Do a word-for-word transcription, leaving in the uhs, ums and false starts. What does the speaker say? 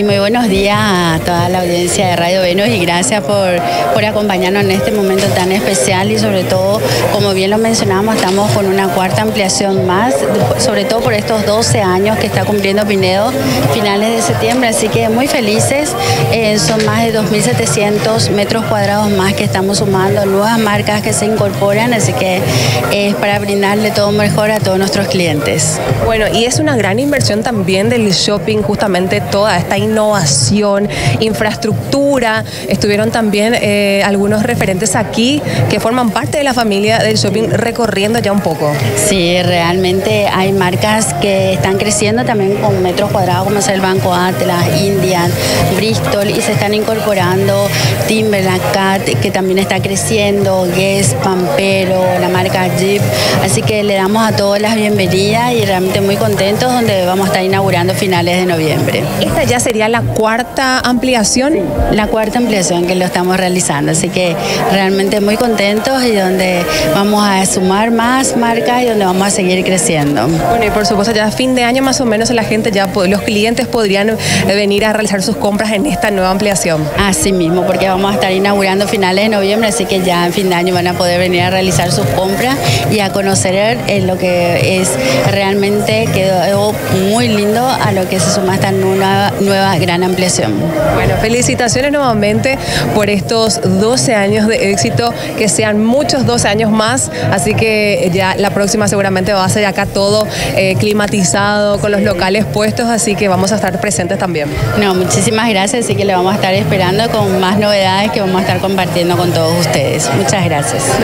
Y muy buenos días a toda la audiencia de Radio Venus y gracias por, por acompañarnos en este momento tan especial y sobre todo, como bien lo mencionamos, estamos con una cuarta ampliación más, sobre todo por estos doce años que está cumpliendo Pinedo, finales de septiembre, así que muy felices, eh, son más de dos mil setecientos metros cuadrados más que estamos sumando, nuevas marcas que se incorporan, así que es para brindarle todo mejor a todos nuestros clientes. Bueno, y es una gran inversión también del shopping, justamente toda esta innovación, infraestructura. Estuvieron también eh, algunos referentes aquí que forman parte de la familia del shopping recorriendo ya un poco. Sí, realmente hay marcas que están creciendo también con metros cuadrados, como es el Banco Atlas, Indian, Bristol, y se están incorporando Timberland, Cat, que también está creciendo, Guess, Pampero, la marca Jeep. Así que le damos a todos las bienvenidas y realmente muy contentos, donde vamos a estar inaugurando finales de noviembre. Esta ya sería la cuarta ampliación. La cuarta ampliación que lo estamos realizando, así que realmente muy contentos y donde vamos a sumar más marcas y donde vamos a seguir creciendo. Bueno, y por supuesto ya a fin de año más o menos la gente, ya los clientes podrían venir a realizar sus compras en esta nueva ampliación. Así mismo, porque vamos a estar inaugurando finales de noviembre, así que ya en fin de año van a poder venir a realizar sus compras y a conocer eh, lo que es realmente quedó muy lindo a lo que se suma esta nueva, nueva gran ampliación. Bueno, felicitaciones nuevamente por estos doce años de éxito, que sean muchos doce años más, así que ya la próxima seguramente va a ser acá todo eh, climatizado, con los locales puestos, así que vamos a estar presentes también. No, muchísimas gracias, así que le vamos a estar esperando con más novedades que vamos a estar compartiendo con todos ustedes. Muchas gracias.